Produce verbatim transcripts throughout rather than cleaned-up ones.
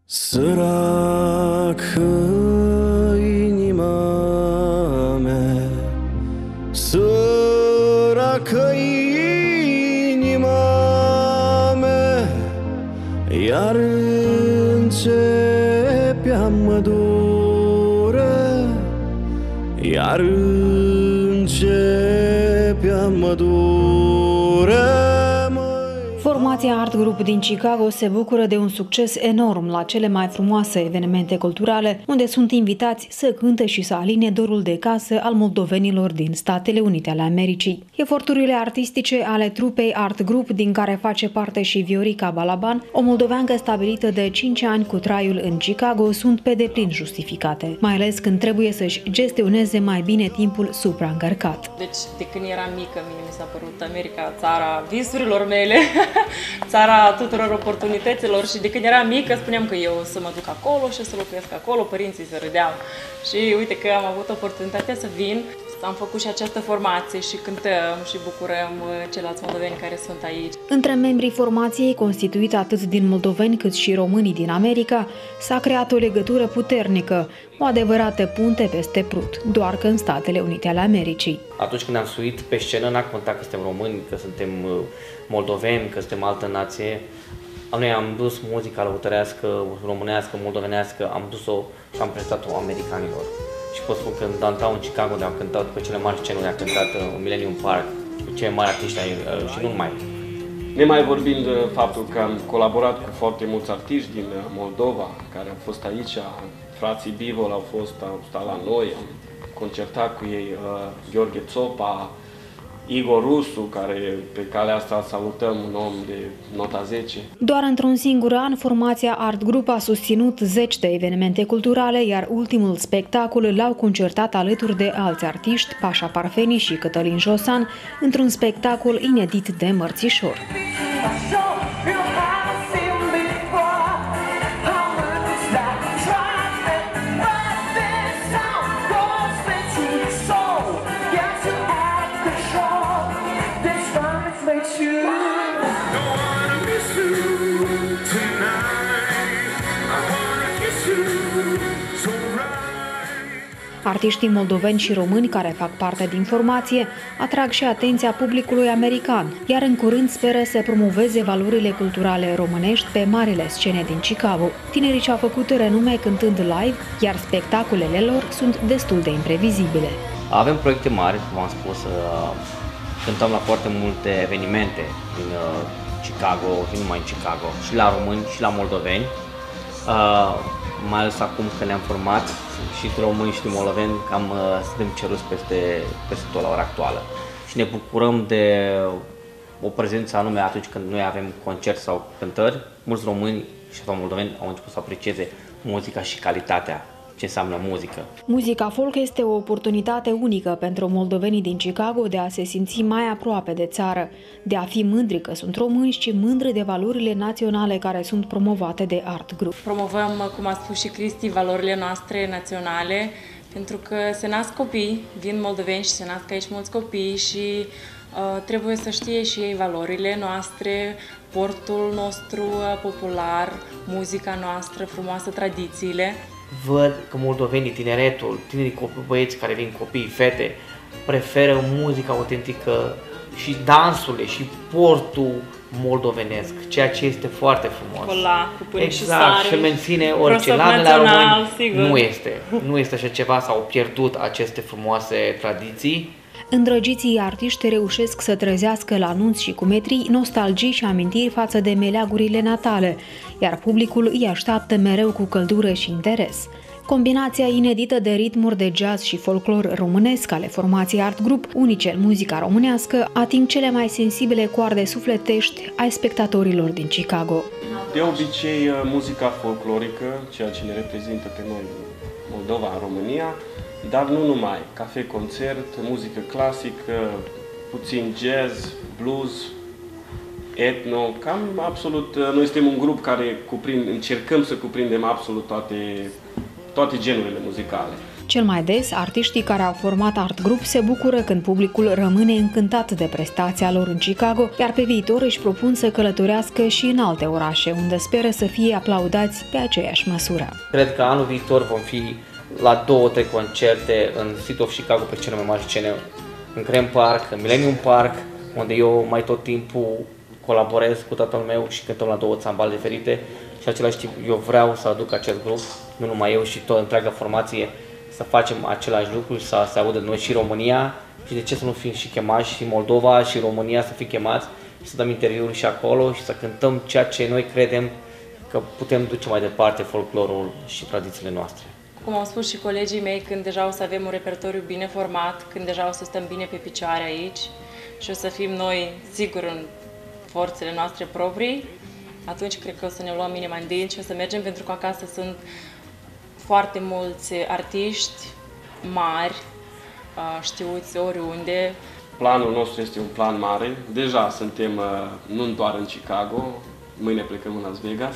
Săracă inima mea, săracă inima mea, iar începea mă dore, iar începea mă dore. Formația Art Group din Chicago se bucură de un succes enorm la cele mai frumoase evenimente culturale, unde sunt invitați să cânte și să aline dorul de casă al moldovenilor din Statele Unite ale Americii. Eforturile artistice ale trupei Art Group, din care face parte și Viorica Balaban, o moldoveancă stabilită de cinci ani cu traiul în Chicago, sunt pe deplin justificate, mai ales când trebuie să-și gestioneze mai bine timpul supraîncărcat. Deci, de când eram mică, mie mi s-a părut America țara visurilor mele, țara tuturor oportunităților, și de când eram mică spuneam că eu o să mă duc acolo și o să locuiesc acolo, părinții se râdeau. Și uite că am avut oportunitatea să vin, am făcut și această formație și cântăm și bucurăm ceilalți moldoveni care sunt aici. Între membrii formației, constituită atât din moldoveni cât și românii din America, s-a creat o legătură puternică, o adevărată punte peste Prut, doar că în Statele Unite ale Americii. Atunci când am suit pe scenă, n-a contat că suntem români, că suntem moldoveni, că suntem altă nație. Noi am dus muzica lăutărească, românească, moldovenească, am dus-o și am prestat-o americanilor. Și pot spun că în Downtown Chicago, de am cântat pe cele mari scenuri, am cântat în Millennium Park, cu cei mari artiști și nu numai. Nemai vorbind de faptul că am colaborat cu foarte mulți artiști din Moldova, care au fost aici, frații Bivol au fost, au stat la noi, am concertat cu ei, uh, Gheorghe Țopa, Igor Rusu, care pe calea asta salutăm, un om de nota zece. Doar într-un singur an, formația Art Group a susținut zeci de evenimente culturale, iar ultimul spectacol l-au concertat alături de alți artiști, Pașa Parfeni și Cătălin Josan, într-un spectacol inedit de mărțișor. Artiștii moldoveni și români care fac parte din formație atrag și atenția publicului american, iar în curând speră să promoveze valorile culturale românești pe marile scene din Chicago. Tinerii și-au făcut renume cântând live, iar spectacolele lor sunt destul de imprevizibile. Avem proiecte mari, cum am spus, cântăm la foarte multe evenimente din Chicago și nu numai în Chicago, și la români și la moldoveni. Mai ales acum că ne-am format și de români și de moldoveni, cam suntem ceruți peste, peste tot la ora actuală. Și ne bucurăm de o prezență anume atunci când noi avem concert sau cântări. Mulți români și sau moldoveni au început să aprecieze muzica și calitatea, ce înseamnă muzică. Muzica folk este o oportunitate unică pentru moldovenii din Chicago de a se simți mai aproape de țară, de a fi mândri că sunt români și mândri de valorile naționale care sunt promovate de Art Group. Promovăm, cum a spus și Cristi, valorile noastre naționale, pentru că se nasc copii, vin moldoveni și se nasc aici mulți copii și uh, trebuie să știe și ei valorile noastre, portul nostru popular, muzica noastră frumoasă, tradițiile. Văd că moldovenii, tineretul, tinerii copii, băieți care vin, copii, fete, preferă muzica autentică și dansurile și portul moldovenesc, ceea ce este foarte frumos. Cola, cu pâine exact, și sare, și menține orice. La noi, la români, sigur. nu este. Nu este așa ceva, s-au pierdut aceste frumoase tradiții. Îndrăgiții artiști reușesc să trezească la anunți și cu metrii nostalgii și amintiri față de meleagurile natale, iar publicul îi așteaptă mereu cu căldură și interes. Combinația inedită de ritmuri de jazz și folclor românesc ale formației Art Group, unice în muzica românească, ating cele mai sensibile coarde sufletești ai spectatorilor din Chicago. De obicei, muzica folclorică, ceea ce ne reprezintă pe noi Moldova, în România, dar nu numai, cafe, concert, muzică clasică, puțin jazz, blues, etno, cam absolut, noi suntem un grup care cuprind, încercăm să cuprindem absolut toate, toate genurile muzicale. Cel mai des, artiștii care au format Art Group se bucură când publicul rămâne încântat de prestația lor în Chicago, iar pe viitor își propun să călătorească și în alte orașe, unde speră să fie aplaudați pe aceeași măsură. Cred că anul viitor vom fi la două, trei concerte în City of Chicago pe cele mai mari scene, în Grant Park, în Millennium Park, unde eu mai tot timpul colaborez cu tatăl meu și cântăm la două țambale diferite și în același timp eu vreau să aduc acest grup, nu numai eu și tot întreaga formație, să facem același lucru și să se audă de noi și România și de ce să nu fim și chemați și Moldova și România să fie chemați și să dăm interviuri și acolo și să cântăm ceea ce noi credem că putem duce mai departe folclorul și tradițiile noastre. Cum au spus și colegii mei, când deja o să avem un repertoriu bine format, când deja o să stăm bine pe picioare aici și o să fim noi, sigur, în forțele noastre proprii, atunci cred că o să ne luăm inima în dinți și o să mergem, pentru că acasă sunt foarte mulți artiști mari, știuți oriunde. Planul nostru este un plan mare. Deja suntem nu doar în Chicago, mâine plecăm în Las Vegas.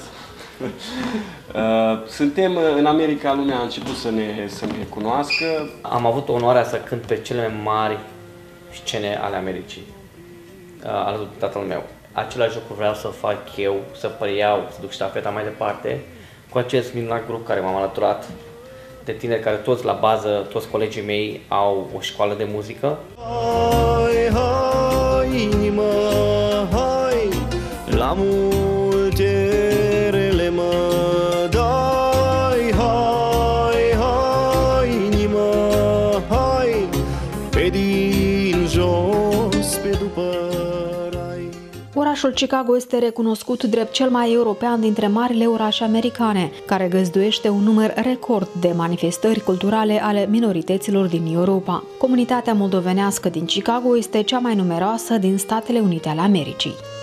Suntem în America, lumea a început să ne, să ne cunoască. Am avut onoarea să cânt pe cele mai mari scene ale Americii, alături de tatăl meu. Același lucru vreau să fac eu, să preiau, să duc ștafeta mai departe, cu acest minunat grup care m-am alăturat, de tineri care toți la bază, toți colegii mei au o școală de muzică. Hai, hai, inimă, hai, la multe rele mă dai. Hai, hai, inimă, hai, pe din jos, pe după rai. Orașul Chicago este recunoscut drept cel mai european dintre marile orașe americane, care găzduiește un număr record de manifestări culturale ale minorităților din Europa. Comunitatea moldovenească din Chicago este cea mai numeroasă din Statele Unite ale Americii.